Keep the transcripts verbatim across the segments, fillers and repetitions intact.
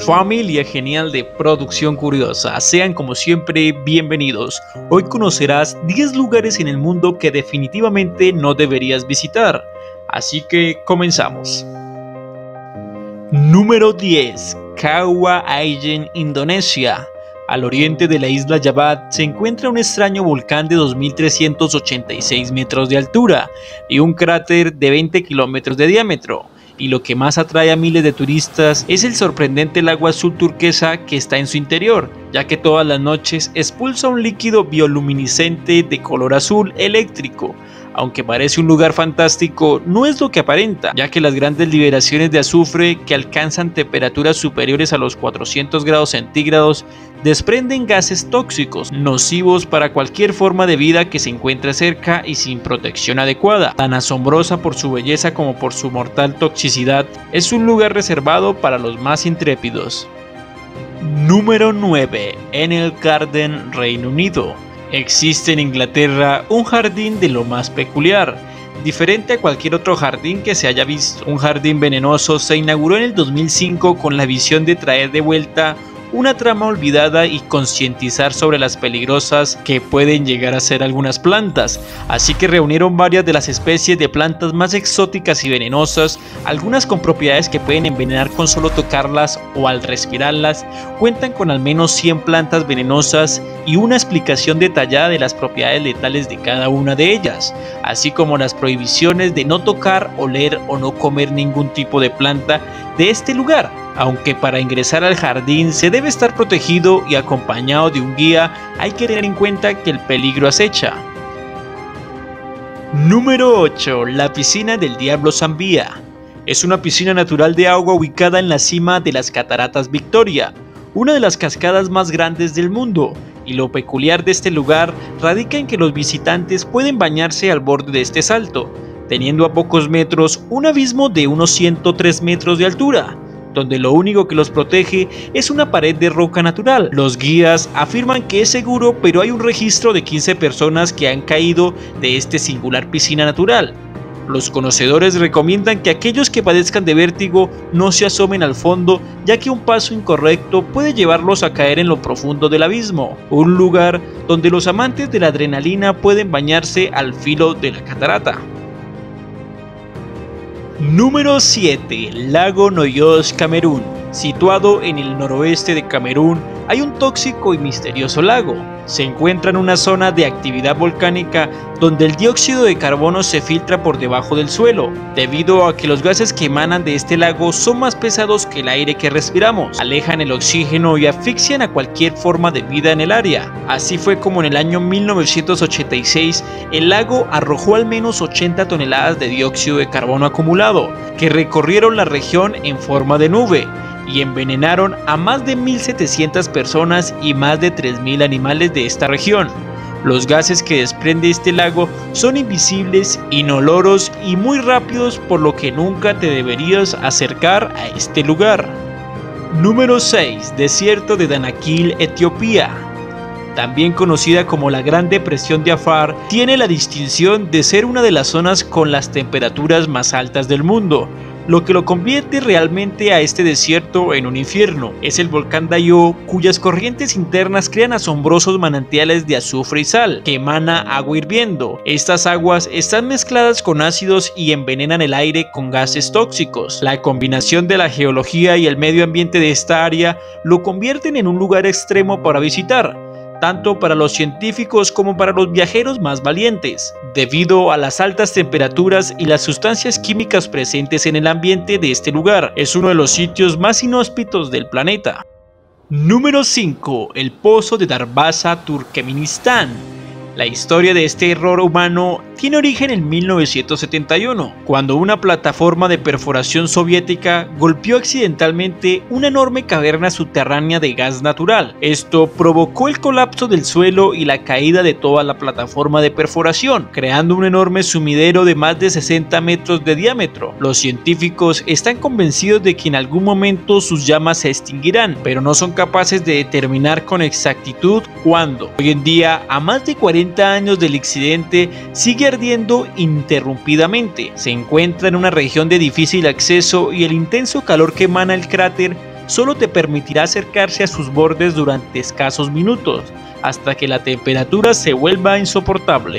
Familia genial de Producción Curiosa, sean como siempre bienvenidos. Hoy conocerás diez lugares en el mundo que definitivamente no deberías visitar. Así que comenzamos. Número diez. Kawah Ijen, Indonesia. Al oriente de la isla Java se encuentra un extraño volcán de dos mil trescientos ochenta y seis metros de altura y un cráter de veinte kilómetros de diámetro. Y lo que más atrae a miles de turistas es el sorprendente lago azul turquesa que está en su interior, ya que todas las noches expulsa un líquido bioluminiscente de color azul eléctrico. Aunque parece un lugar fantástico, no es lo que aparenta, ya que las grandes liberaciones de azufre que alcanzan temperaturas superiores a los cuatrocientos grados centígrados desprenden gases tóxicos, nocivos para cualquier forma de vida que se encuentre cerca y sin protección adecuada. Tan asombrosa por su belleza como por su mortal toxicidad, es un lugar reservado para los más intrépidos. Número nueve. Enel Garden, Reino Unido. Existe en Inglaterra un jardín de lo más peculiar, diferente a cualquier otro jardín que se haya visto. Un jardín venenoso se inauguró en el dos mil cinco con la visión de traer de vuelta una trama olvidada y concientizar sobre las peligrosas que pueden llegar a ser algunas plantas. Así que reunieron varias de las especies de plantas más exóticas y venenosas, algunas con propiedades que pueden envenenar con solo tocarlas o al respirarlas. Cuentan con al menos cien plantas venenosas y una explicación detallada de las propiedades letales de cada una de ellas, así como las prohibiciones de no tocar, oler o no comer ningún tipo de planta de este lugar. Aunque para ingresar al jardín se debe estar protegido y acompañado de un guía, hay que tener en cuenta que el peligro acecha. Número ocho. La piscina del Diablo Zambia. Es una piscina natural de agua ubicada en la cima de las Cataratas Victoria, una de las cascadas más grandes del mundo, y lo peculiar de este lugar radica en que los visitantes pueden bañarse al borde de este salto, teniendo a pocos metros un abismo de unos ciento tres metros de altura, donde lo único que los protege es una pared de roca natural. Los guías afirman que es seguro, pero hay un registro de quince personas que han caído de esta singular piscina natural. Los conocedores recomiendan que aquellos que padezcan de vértigo no se asomen al fondo, ya que un paso incorrecto puede llevarlos a caer en lo profundo del abismo, un lugar donde los amantes de la adrenalina pueden bañarse al filo de la catarata. Número siete. Lago Noyos, Camerún. Situado en el noroeste de Camerún, hay un tóxico y misterioso lago. Se encuentra en una zona de actividad volcánica donde el dióxido de carbono se filtra por debajo del suelo, debido a que los gases que emanan de este lago son más pesados que el aire que respiramos, alejan el oxígeno y asfixian a cualquier forma de vida en el área. Así fue como en el año mil novecientos ochenta y seis el lago arrojó al menos ochenta toneladas de dióxido de carbono acumulado, que recorrieron la región en forma de nube y envenenaron a más de mil setecientas personas y más de tres mil animales de esta región. Los gases que desprende este lago son invisibles, inoloros y muy rápidos, por lo que nunca te deberías acercar a este lugar. Número seis. Desierto de Danakil, Etiopía. También conocida como la Gran Depresión de Afar, tiene la distinción de ser una de las zonas con las temperaturas más altas del mundo. Lo que lo convierte realmente a este desierto en un infierno es el volcán Dayo, cuyas corrientes internas crean asombrosos manantiales de azufre y sal, que emana agua hirviendo. Estas aguas están mezcladas con ácidos y envenenan el aire con gases tóxicos. La combinación de la geología y el medio ambiente de esta área lo convierten en un lugar extremo para visitar, tanto para los científicos como para los viajeros más valientes, debido a las altas temperaturas y las sustancias químicas presentes en el ambiente de este lugar. Es uno de los sitios más inhóspitos del planeta. Número cinco. El Pozo de Darvaza, Turkmenistán. La historia de este error humano tiene origen en mil novecientos setenta y uno, cuando una plataforma de perforación soviética golpeó accidentalmente una enorme caverna subterránea de gas natural. Esto provocó el colapso del suelo y la caída de toda la plataforma de perforación, creando un enorme sumidero de más de sesenta metros de diámetro. Los científicos están convencidos de que en algún momento sus llamas se extinguirán, pero no son capaces de determinar con exactitud cuándo. Hoy en día, a más de cuarenta años del accidente, sigue ardiendo ininterrumpidamente. Se encuentra en una región de difícil acceso y el intenso calor que emana el cráter solo te permitirá acercarse a sus bordes durante escasos minutos, hasta que la temperatura se vuelva insoportable.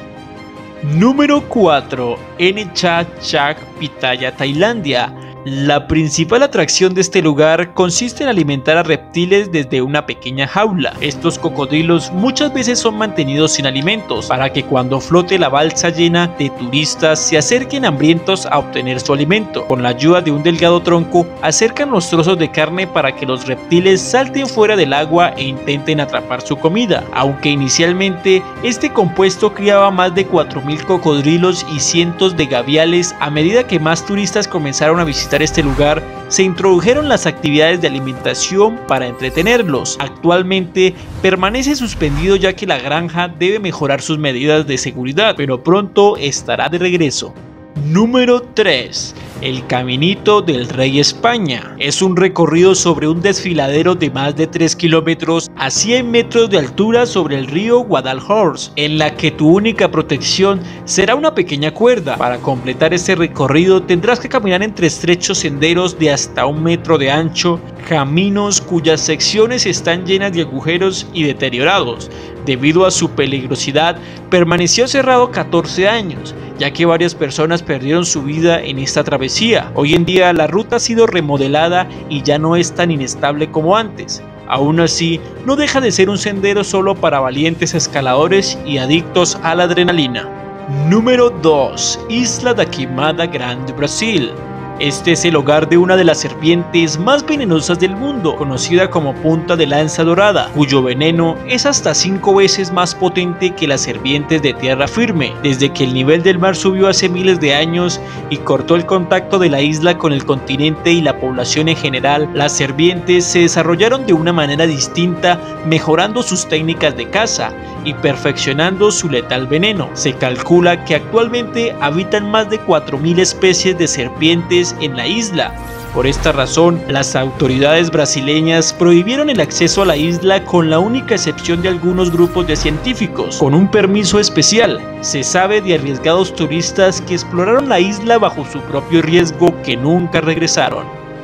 Número cuatro. Ene Chak Chak Pitaya, Tailandia. La principal atracción de este lugar consiste en alimentar a reptiles desde una pequeña jaula. Estos cocodrilos muchas veces son mantenidos sin alimentos para que cuando flote la balsa llena de turistas se acerquen hambrientos a obtener su alimento. Con la ayuda de un delgado tronco acercan los trozos de carne para que los reptiles salten fuera del agua e intenten atrapar su comida. Aunque inicialmente este compuesto criaba más de cuatro mil cocodrilos y cientos de gaviales, a medida que más turistas comenzaron a visitar este lugar, se introdujeron las actividades de alimentación para entretenerlos. Actualmente permanece suspendido ya que la granja debe mejorar sus medidas de seguridad, pero pronto estará de regreso. Número tres. El Caminito del Rey España. Es un recorrido sobre un desfiladero de más de tres kilómetros a cien metros de altura sobre el río Guadalhorce, en la que tu única protección será una pequeña cuerda. Para completar este recorrido tendrás que caminar entre estrechos senderos de hasta un metro de ancho, caminos cuyas secciones están llenas de agujeros y deteriorados. Debido a su peligrosidad, permaneció cerrado catorce años, ya que varias personas perdieron su vida en esta travesía. Hoy en día la ruta ha sido remodelada y ya no es tan inestable como antes. Aún así, no deja de ser un sendero solo para valientes escaladores y adictos a la adrenalina. Número dos. Isla da Queimada Grande, Brasil. Este es el hogar de una de las serpientes más venenosas del mundo, conocida como punta de lanza dorada, cuyo veneno es hasta cinco veces más potente que las serpientes de tierra firme. Desde que el nivel del mar subió hace miles de años y cortó el contacto de la isla con el continente y la población en general, las serpientes se desarrollaron de una manera distinta, mejorando sus técnicas de caza y perfeccionando su letal veneno. Se calcula que actualmente habitan más de cuatro mil especies de serpientes en la isla. Por esta razón, las autoridades brasileñas prohibieron el acceso a la isla con la única excepción de algunos grupos de científicos, con un permiso especial. Se sabe de arriesgados turistas que exploraron la isla bajo su propio riesgo que nunca regresaron.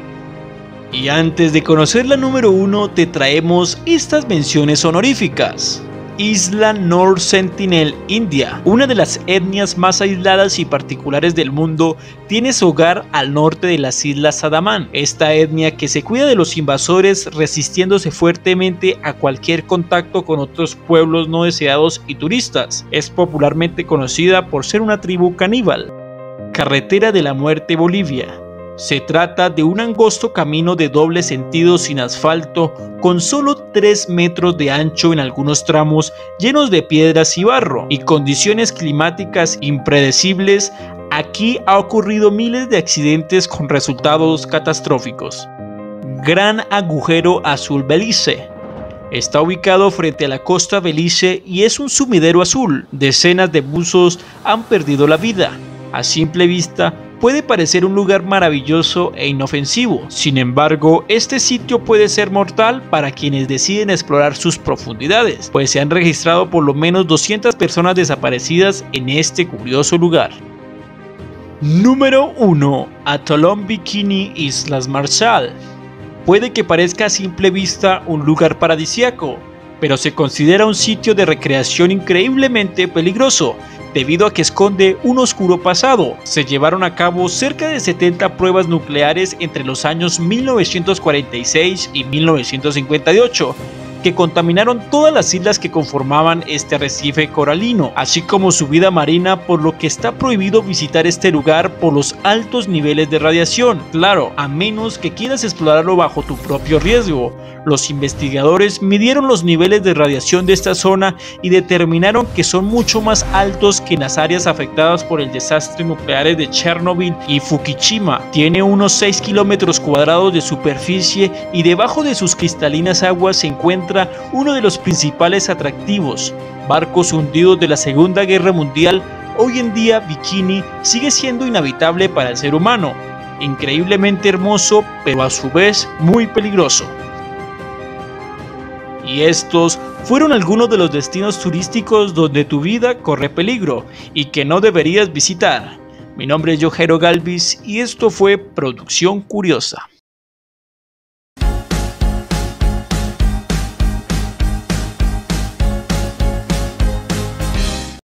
Y antes de conocer la número uno, te traemos estas menciones honoríficas. Isla North Sentinel, India. Una de las etnias más aisladas y particulares del mundo, tiene su hogar al norte de las Islas Andaman. Esta etnia, que se cuida de los invasores resistiéndose fuertemente a cualquier contacto con otros pueblos no deseados y turistas, es popularmente conocida por ser una tribu caníbal. Carretera de la Muerte, Bolivia. Se trata de un angosto camino de doble sentido sin asfalto, con solo tres metros de ancho en algunos tramos, llenos de piedras y barro, y condiciones climáticas impredecibles. Aquí ha ocurrido miles de accidentes con resultados catastróficos. Gran Agujero Azul, Belice. Está ubicado frente a la costa Belice y es un sumidero azul. Decenas de buzos han perdido la vida. A simple vista, puede parecer un lugar maravilloso e inofensivo. Sin embargo, este sitio puede ser mortal para quienes deciden explorar sus profundidades, pues se han registrado por lo menos doscientas personas desaparecidas en este curioso lugar. Número uno. Atolón Bikini, Islas Marshall. Puede que parezca a simple vista un lugar paradisíaco, pero se considera un sitio de recreación increíblemente peligroso, debido a que esconde un oscuro pasado. Se llevaron a cabo cerca de setenta pruebas nucleares entre los años mil novecientos cuarenta y seis y mil novecientos cincuenta y ocho, que contaminaron todas las islas que conformaban este arrecife coralino, así como su vida marina, por lo que está prohibido visitar este lugar por los altos niveles de radiación. Claro, a menos que quieras explorarlo bajo tu propio riesgo. Los investigadores midieron los niveles de radiación de esta zona y determinaron que son mucho más altos que en las áreas afectadas por el desastre nuclear de Chernobyl y Fukushima. Tiene unos seis kilómetros cuadrados de superficie y debajo de sus cristalinas aguas se encuentra uno de los principales atractivos, barcos hundidos de la Segunda Guerra Mundial. Hoy en día Bikini sigue siendo inhabitable para el ser humano, increíblemente hermoso, pero a su vez muy peligroso. Y estos fueron algunos de los destinos turísticos donde tu vida corre peligro y que no deberías visitar. Mi nombre es Yojero Galvis y esto fue Producción Curiosa.